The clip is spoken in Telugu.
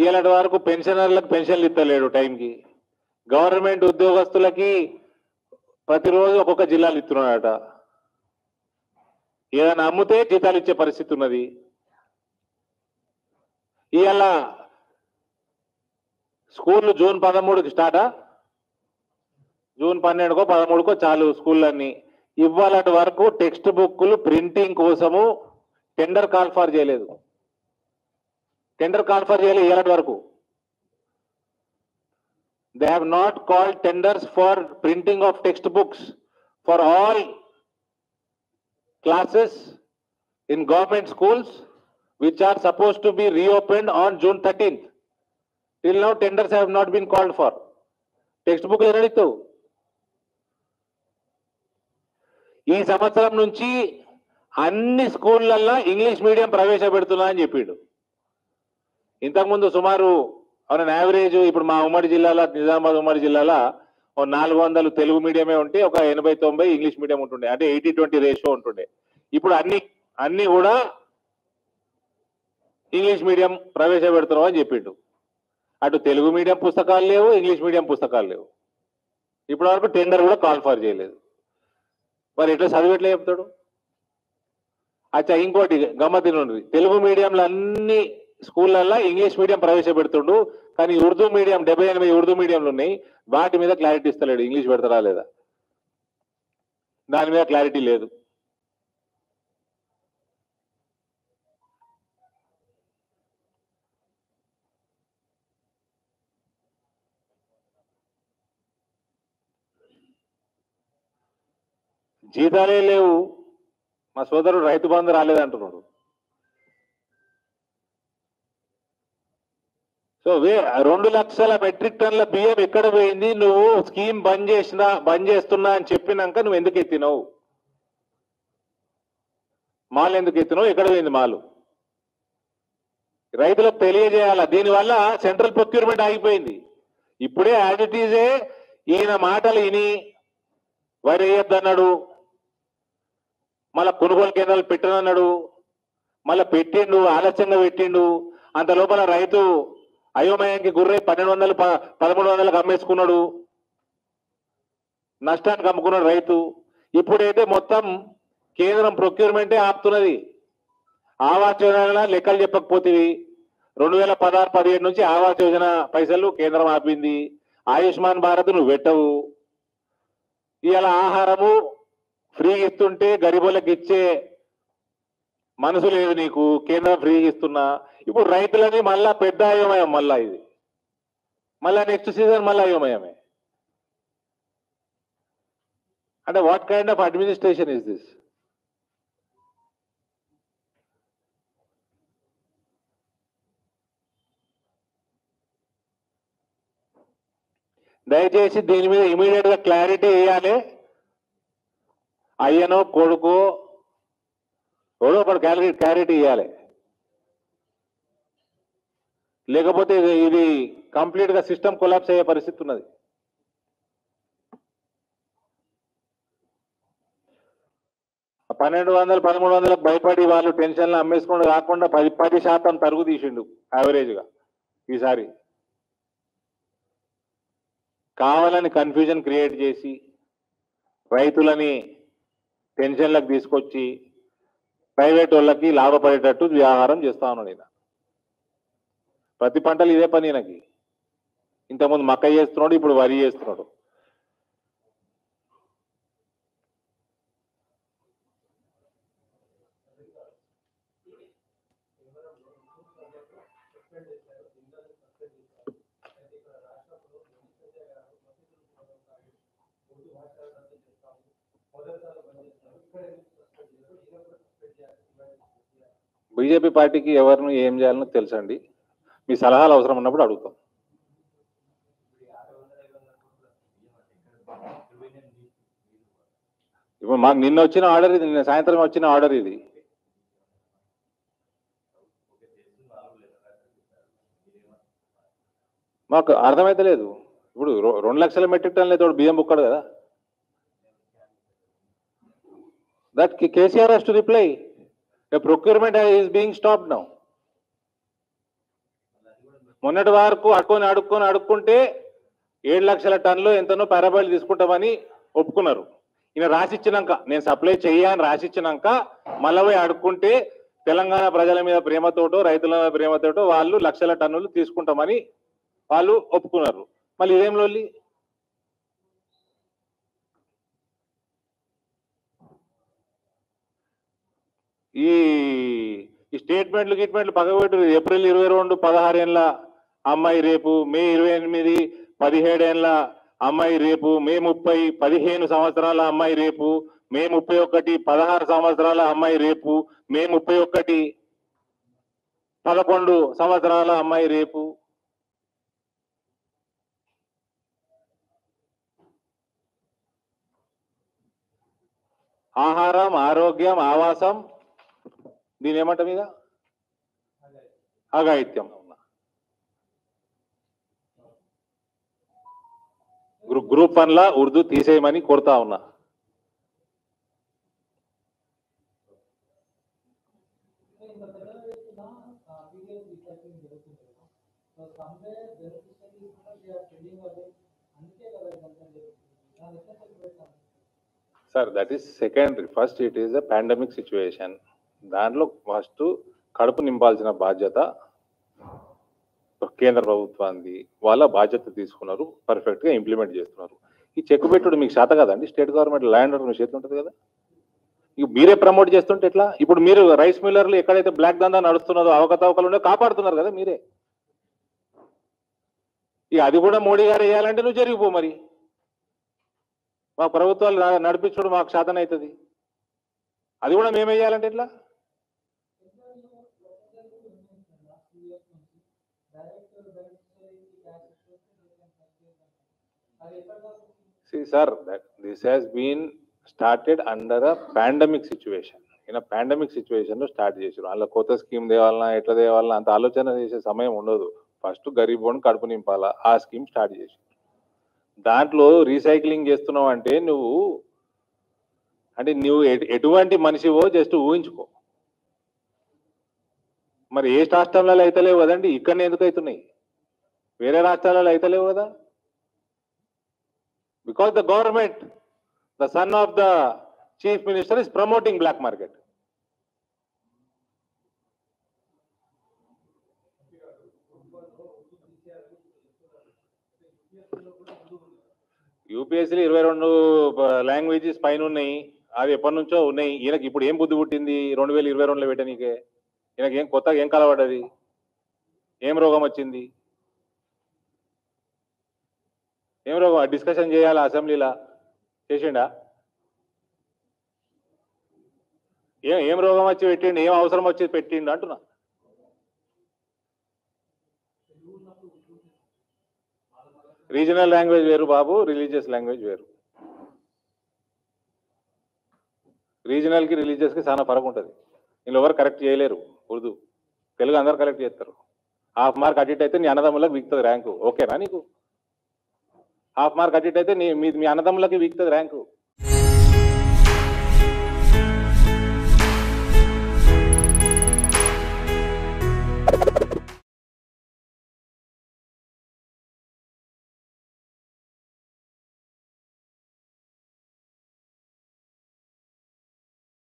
ఇలాంటి వరకు పెన్షనర్లకు పెన్షన్లు ఇస్తలేడు టైంకి. గవర్నమెంట్ ఉద్యోగస్తులకి ప్రతిరోజు ఒక్కొక్క జిల్లాలు ఇస్తున్నాడట. ఏదైనా అమ్మితే జీతాలు ఇచ్చే పరిస్థితి ఉన్నది. ఇవాళ స్కూళ్ళు జూన్ 13కి స్టార్టా, జూన్ 12కో 13కో చాలు స్కూళ్ళన్నీ. ఇవ్వాలటి వరకు టెక్స్ట్ బుక్లు ప్రింటింగ్ కోసము టెండర్ కాల్ ఫర్ చేయలేదు. టెండర్ కాల్ ఫర్ చేయలేదు ఇవాళటి వరకు. They have not called tenders for printing of textbooks for all classes in government schools which are supposed to be reopened on June 13th. Till now tenders have not been called for. Textbook ఎరడితో ఈ సంవత్సరం నుంచి అన్ని స్కూళ్ళల్లో ఇంగ్లీష్ మీడియం ప్రవేశపెడుతున్నా అని చెప్పిండు. ఇంతకుముందు సుమారు ఆన్ యావరేజ్ ఇప్పుడు మా ఉమ్మడి జిల్లాలో, నిజామాబాద్ ఉమ్మడి జిల్లాలో 400 తెలుగు మీడియమే ఉంటే ఒక 80-90 ఇంగ్లీష్ మీడియం ఉంటుండే. అంటే 80-20 రేషియో ఉంటుండే. ఇప్పుడు అన్ని కూడా ఇంగ్లీష్ మీడియం ప్రవేశపెడుతున్నాం అని చెప్పిండు. అటు తెలుగు మీడియం పుస్తకాలు లేవు, ఇంగ్లీష్ మీడియం పుస్తకాలు లేవు. ఇప్పటి వరకు టెండర్ కూడా కాల్ ఫర్ చేయలేదు. మరి ఎట్లా చదివేట్లే చెప్తాడు? అచ్చా, ఇంకోటి గమ్మత్తున ఉంది. తెలుగు మీడియంలో అన్ని స్కూళ్ళల్లో ఇంగ్లీష్ మీడియం ప్రవేశపెడుతుండు, కానీ ఉర్దూ మీడియం 78 ఉర్దూ మీడియంలు ఉన్నాయి. వాటి మీద క్లారిటీ ఇస్తలేడు. ఇంగ్లీష్ పెడతారా లేదా దాని మీద క్లారిటీ లేదు. జీతాలే లేవు. మా సోదరుడు రైతు బంధు రాలేదంటున్నాడు. సో 2 లక్షల మెట్రిక్ టన్నుల బియ్యం ఎక్కడ పోయింది? నువ్వు స్కీమ్ బంద్ చేస్తున్నా అని చెప్పినాక నువ్వు ఎందుకు ఎత్తినావు? మాల్ ఎందుకు ఎత్తినావు? ఎక్కడ పోయింది మాలు? రైతులకు తెలియజేయాల. దీనివల్ల సెంట్రల్ ప్రొక్యూర్మెంట్ ఆగిపోయింది. ఇప్పుడే యాజ్ ఇట్ ఈజే ఈయన మాటలు విని వరి వేయొద్దన్నాడు, మళ్ళా కొనుగోలు కేంద్రాలు పెట్టనన్నాడు, మళ్ళా పెట్టిండు, ఆలస్యంగా పెట్టిండు. అంత లోపల రైతు అయోమయానికి గుర్రై 1200-1300లకు అమ్మేసుకున్నాడు, నష్టానికి అమ్ముకున్నాడు రైతు. ఇప్పుడైతే మొత్తం కేంద్రం ప్రొక్యూర్మెంటే ఆపుతున్నది. ఆవాస్ యోజన లెక్కలు చెప్పకపోతే 2016-17 నుంచి ఆవాస్ యోజన పైసలు కేంద్రం ఆపింది. ఆయుష్మాన్ భారత్ నువ్వు పెట్టవు. ఇవాళ ఆహారము ఫ్రీ ఇస్తుంటే గరీబులకు ఇచ్చే మనసు లేదు నీకు. కేంద్రం ఫ్రీ ఇస్తున్నా. ఇప్పుడు రైతులని మళ్ళా పెద్ద అయోమయం. మళ్ళా ఇది మళ్ళా నెక్స్ట్ సీజన్ మళ్ళా అయోమయమే. అంటే what kind of administration is this? దయచేసి దీని మీద ఇమీడియట్ గా క్లారిటీ ఇవ్వాలి. అయ్యనో కొడుకో ఎవడో ఒకటి క్లారిటీ ఇవ్వాలి. లేకపోతే ఇది కంప్లీట్ గా సిస్టమ్ కొలాప్స్ అయ్యే పరిస్థితి ఉన్నది. ఆ 1200-1300లకు భయపడి వాళ్ళు టెన్షన్లు అమ్మేసుకుంటూ కాకుండా 10% తరుగు తీసిండు యావరేజ్ గా. ఈసారి కావాలని కన్ఫ్యూజన్ క్రియేట్ చేసి రైతులని టెన్షన్లకు తీసుకొచ్చి ప్రైవేట్ వాళ్ళకి లాభపడేటట్టు వ్యవహారం చేస్తా ఉన్నాడు ఈయన. ప్రతి పంటలు ఇదే పని ఈయనకి. ఇంతకుముందు మక్క చేస్తున్నాడు, ఇప్పుడు వరి చేస్తున్నాడు. బీజేపీ పార్టీకి ఎవరిని ఏం చేయాలనో తెలుసండి. మీ సలహాలు అవసరం ఉన్నప్పుడు అడుగుతాం. ఇప్పుడు మాకు నిన్న వచ్చిన ఆర్డర్ ఇది, నిన్న సాయంత్రం వచ్చిన ఆర్డర్ ఇది. మాకు అర్థమైతే లేదు. ఇప్పుడు 2 లక్షల మెట్రిక్ టన్నులు అయితే బియ్యం బుక్కడు కదా. That KCR has to reply. A procurement is being stopped now. మొన్నటి వరకు అడుక్కుంటే 7 లక్షల టన్నులు ఎంతనో పారాబాయిల్ తీసుకుంటామని ఒప్పుకున్నారు. ఈయన రాసిచ్చినాక నేను సప్లై చేయని రాసిచ్చినాక మళ్ళీ పోయి అడుక్కుంటే తెలంగాణ ప్రజల మీద ప్రేమతోటో రైతుల మీద ప్రేమతోటో వాళ్ళు లక్షల టన్నులు తీసుకుంటామని వాళ్ళు ఒప్పుకున్నారు. మళ్ళీ ఇదేం లొల్లి? ఈ స్టేట్మెంట్లు పగబెట్టు. ఏప్రిల్ 22 16 ఏళ్ళ అమ్మాయి రేపు, మే 28 17 ఏళ్ళ అమ్మాయి రేపు, మే 30 15 సంవత్సరాల అమ్మాయి రేపు, మే 31 16 సంవత్సరాల అమ్మాయి రేపు, మే 31 11 సంవత్సరాల అమ్మాయి రేపు. ఆహారం, ఆరోగ్యం, ఆవాసం, దీని ఏమంట మీద అఘాయిత్యం. గ్రూప్ 1లా ఉర్దూ తీసేయమని కోరుతా ఉన్నా. Sir that is secondary. First it is a pandemic situation. దాంట్లో ఫస్ట్ కడుపు నింపాల్సిన బాధ్యత కేంద్ర ప్రభుత్వాన్ని. వాళ్ళ బాధ్యత తీసుకున్నారు, పర్ఫెక్ట్ గా ఇంప్లిమెంట్ చేస్తున్నారు. ఈ చెక్ పెట్టుడు మీకు శాత కదండి. స్టేట్ గవర్నమెంట్ ల్యాండ్ మీ చేతి ఉంటుంది కదా. ఇక మీరే ప్రమోట్ చేస్తుంటే ఎట్లా? ఇప్పుడు మీరు రైస్ మిల్లర్లు ఎక్కడైతే బ్లాక్ దందా నడుస్తున్నదో, అవకతవకలు ఉండో కాపాడుతున్నారు కదా మీరే. ఇక అది కూడా మోడీ గారు వేయాలంటే నువ్వు జరిగిపో. మరి మా ప్రభుత్వాలు నడిపించడం మాకు శాతం అవుతుంది. అది కూడా మేము వేయాలంటే ఎట్లా? See sir, that this has been started under a pandemic situation. In a pandemic situation లో స్టార్ట్ చేసారు. అలా కొత్త స్కీమ్ తేవాలన్నా ఎట్లా తేవాలన్నా అంత ఆలోచన చేసే సమయం ఉండదు. ఫస్ట్ గరీబ్ వాడిని కడుపు నింపాలా, ఆ స్కీమ్ స్టార్ట్ చేసి దాంట్లో రీసైక్లింగ్ చేస్తున్నావు అంటే నువ్వు ఎటువంటి మనిషివో జస్ట్ ఊహించుకో. మరి ఏ రాష్ట్రాలలో అయితలేవు కదండి, ఇక్కడనే ఎందుకు అవుతున్నాయి? వేరే రాష్ట్రాలలో అయితలేవు కదా. Because the government, the son of the chief minister, is promoting black market. యూపీఎస్సీలో 22 లాంగ్వేజెస్ పైన ఉన్నాయి. అవి ఎప్పటి నుంచో ఉన్నాయి. ఈయనకి ఇప్పుడు ఏం బుద్ధి పుట్టింది 2022లో పెట్టనీకే? ఈయనకి ఏం కొత్తగా ఏం కలవడది? ఏం రోగం వచ్చింది? ఏం రోగం? డిస్కషన్ చేయాలా అసెంబ్లీలా? చేసిండా? ఏం రోగం వచ్చి పెట్టిండు? ఏం అవసరం వచ్చి పెట్టిండు అంటున్నా. రీజనల్ లాంగ్వేజ్ వేరు బాబు, రిలీజియస్ లాంగ్వేజ్ వేరు. రీజనల్కి రిలీజియస్కి చాలా ఫరక్ ఉంటుంది. వీళ్ళు ఎవరు కరెక్ట్ చేయలేరు. ఉర్దూ తెలుగు అందరు కరెక్ట్ చేస్తారు. హాఫ్ మార్క్ అడిట్ అయితే నీ అన్నదమ్ములకు వీక్తుంది ర్యాంకు. ఓకేనా నీకు? హాఫ్ మార్క్ అడిట్ అయితే మీ అన్నదమ్ములకి వీక్తుంది ర్యాంకు.